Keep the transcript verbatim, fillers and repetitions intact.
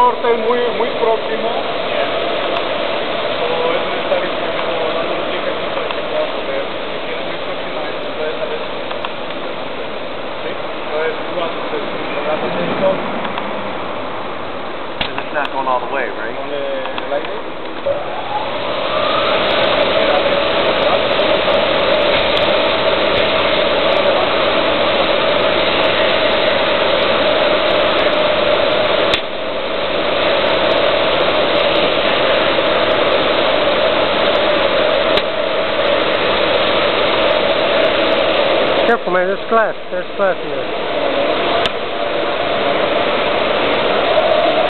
norte es muy, muy próximo. O es necesario que no dando un ticket para que pueda poder, si tiene muy próxima, puede saber. ¿Sí? Entonces tú haces el programa de esto. Because it's not going all the way, right? Con el aire. Careful, man, there's glass. There's glass in there.